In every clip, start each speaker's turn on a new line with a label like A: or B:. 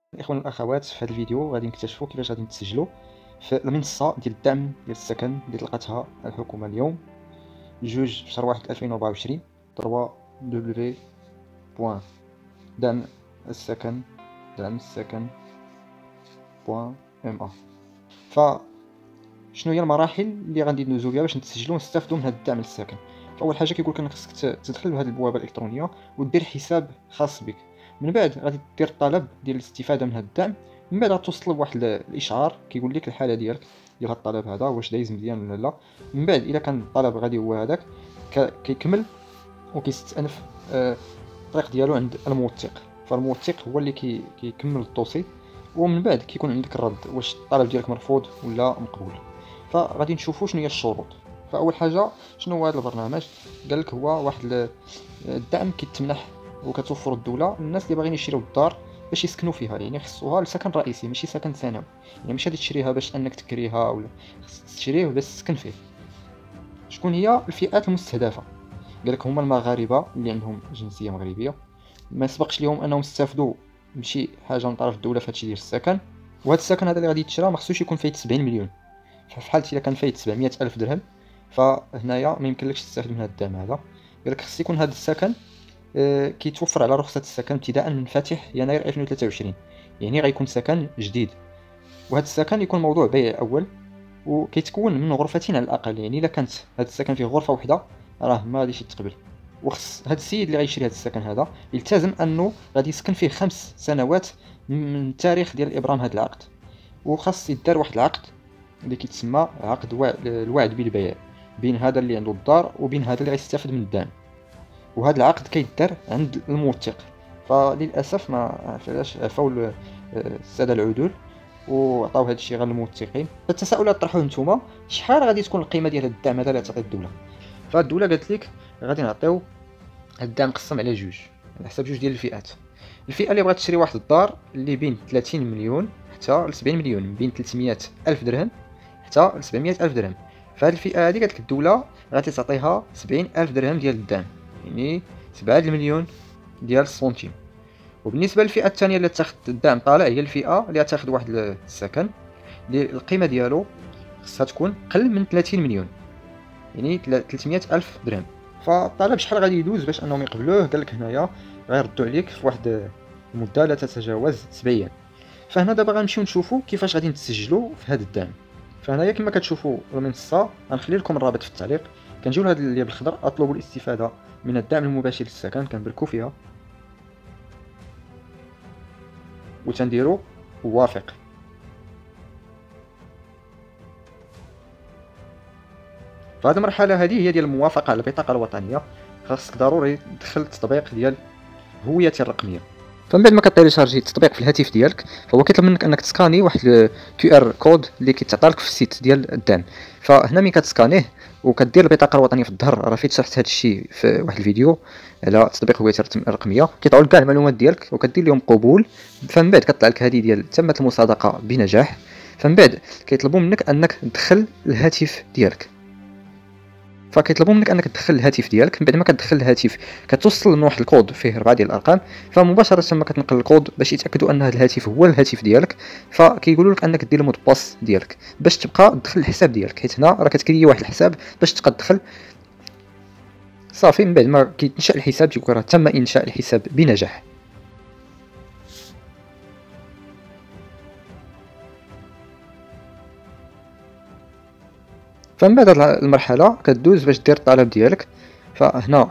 A: الإخوان والأخوات، في هذا الفيديو غادي نكتشفوا كيفاش غادي نتسجلوا في المنصة ديال الدعم ديال السكن اللي طلقتها الحكومة اليوم 2/1/2024 www.دعمالسكن.ma. فشنو هي المراحل اللي غادي ندوزو بها باش نتسجلوا ونستافدوا من هذا الدعم للسكن؟ فأول حاجة كيقول لك خصك تدخل لهذه البوابة الإلكترونية ودير حساب خاص بك. من بعد غادي دير الطلب ديال الاستفاده من هذا الدعم. من بعد غتوصل بواحد الاشعار كيقول لك الحاله ديالك ديال هذا الطلب هذا واش دايز مزيان ولا لا. من بعد الا كان الطلب غادي هو هذاك كيكمل وكيستأنف الطريق ديالو عند الموثق. فالموثق هو اللي كيكمل الدوسي، ومن بعد كيكون عندك الرد واش الطلب ديالك مرفوض ولا مقبول. فغادي نشوفوا شنو هي الشروط. فاول حاجه شنو هو هذا البرنامج؟ قال لك هو واحد الدعم كيتمنح وكتوفر الدوله للناس اللي باغيين يشريو الدار باش يسكنوا فيها، يعني خصوها لسكن رئيسي ماشي سكن ثانوي، يعني ماشي غادي تشريها باش انك تكريها ولا خصك تشريه باش تسكن فيه. شكون هي الفئات المستهدفه؟ قالك هما المغاربه اللي عندهم جنسيه مغربيه ما سبقش لهم انهم استافدوا بشي حاجه من طرف الدوله في هادشي ديال السكن، وهذا السكن هذا اللي غادي يتشرى ما خصوش يكون فايت 70 مليون. في حالة الا كان فايت 700 الف درهم فهنايا ما يمكنلكش تستافد من هذا الدعم هذا. قالك خص يكون هذا السكن كيتوفر على رخصة السكن ابتداء من فاتح يناير 2023، يعني غيكون سكن جديد. وهذا السكن يكون موضوع بيع اول وكيتكون من غرفتين على الاقل، يعني الا كانت هذا السكن فيه غرفه واحده راه ما غاديش يتقبل. وخص هذا السيد اللي غيشري هذا السكن هذا يلتزم انه غادي يسكن فيه 5 سنوات من التاريخ ديال ابرام هذا العقد، وخاص يدار واحد العقد اللي كيتسمى عقد الوعد بالبيع بين هذا اللي عنده الدار وبين هذا اللي غيستافد من الدعم. وهذا العقد كيدار عند الموثق. فللاسف ما عرفناش عفاو الساده العدول وعطاو هذا الشيء غير للموثقين. فالتساؤلات طرحوه نتوما، شحال غادي تكون القيمه ديال هذا الدعم هذا اللي تعطي الدوله؟ فالدوله قالت لك غادي نعطيو الدعم مقسم على جوج على حسب جوج ديال الفئات. الفئه اللي بغات تشري واحد الدار اللي بين 30 مليون حتى ل 70 مليون، بين 300 الف درهم حتى ل 700 الف درهم، فهاد الفئه هذه قالت لك الدوله غادي تعطيها 70 الف درهم ديال الدعم، يعني 7 المليون ديال السنتيم. وبالنسبه للفئه الثانيه اللي تاخذ الدعم طالع هي الفئه اللي غتاخذ واحد السكن اللي القيمه ديالو خصها تكون قل من 30 مليون، يعني 300 الف درهم. فالطلب شحال غادي يدوز باش انهم يقبلوه؟ قال لك هنايا غيردوا عليك في واحد المده لا تتجاوز 7 ايام. فهنا دابا غنمشيو نشوفوا كيفاش غادي نتسجلوا في هذا الدعم. فهنايا كما كتشوفوا المنصه غنخلي لكم الرابط في التعليق. كنجيو لهذا اللي بالخضر اطلبوا الاستفاده من الدعم المباشر للسكن، كنبركو فيها وتنديروا وافق. فهذه المرحله هذه هي ديال الموافقه على البطاقه الوطنيه. خاصك ضروري تدخل التطبيق ديال هويتي الرقميه. فمن بعد ما كتيليشارجي التطبيق في الهاتف ديالك فهو كيطلب منك انك تسكاني واحد كيو ار كود اللي كيتعطى لك في السيت ديال الدعم. فهنا ملي كتسكانيه وكدير البطاقه الوطنيه في الظهر، راه فيت شرحت هذا الشيء في واحد الفيديو على تطبيق هويتي الرقميه، كيطلعوا لك كاع المعلومات ديالك وكدير لهم قبول. فمن بعد كطلع لك هذه ديال تمت المصادقه بنجاح. فمن بعد كيطلبوا منك انك تدخل الهاتف ديالك. فكيطلبوا منك انك تدخل الهاتف ديالك. من بعد ما كتدخل الهاتف كتوصل من واحد الكود فيه 4 ديال الارقام، فمباشره ما كتنقل الكود باش يتاكدوا ان هذا الهاتف هو الهاتف ديالك. فكيقولوا لك انك دير المود باس ديالك باش تبقى تدخل الحساب ديالك، حيت هنا راه كتكري واحد الحساب باش تبقى تدخل صافي. من بعد ما كيتنشا الحساب تيقول راه تم انشاء الحساب بنجاح. فمن بعد هذه المرحله كدوز باش دير الطلب ديالك. فهنا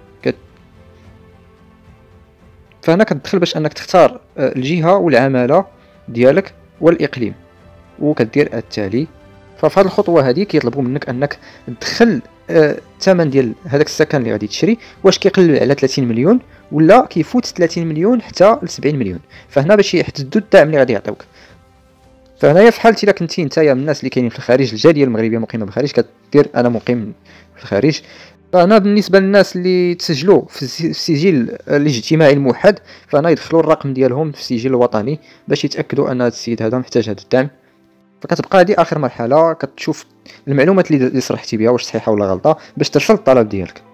A: كتدخل باش انك تختار الجهه والعماله ديالك والاقليم وكدير التالي. ففي هذه الخطوه هذه كيطلبوا منك انك تدخل الثمن ديال هذاك السكن اللي غادي تشري، واش كيقلل على 30 مليون ولا كيفوت 30 مليون حتى ل 70 مليون. فهنا باش يحددوا الدعم اللي غادي يعطيوك. فهنايا في حالتي الا كنتي نتايا من الناس اللي كاينين في الخارج، الجاليه المغربيه مقيمه بالخارج، كدير انا مقيم في الخارج. فهنا بالنسبه للناس اللي تسجلوا في السجل الاجتماعي الموحد فهنا يدخلوا الرقم ديالهم في السجل الوطني باش يتاكدوا ان هذا السيد هذا محتاج هذا الدعم. فكتبقى هذه اخر مرحله كتشوف المعلومات اللي صرحتي بها واش صحيحه ولا غلطه باش ترسل الطلب ديالك.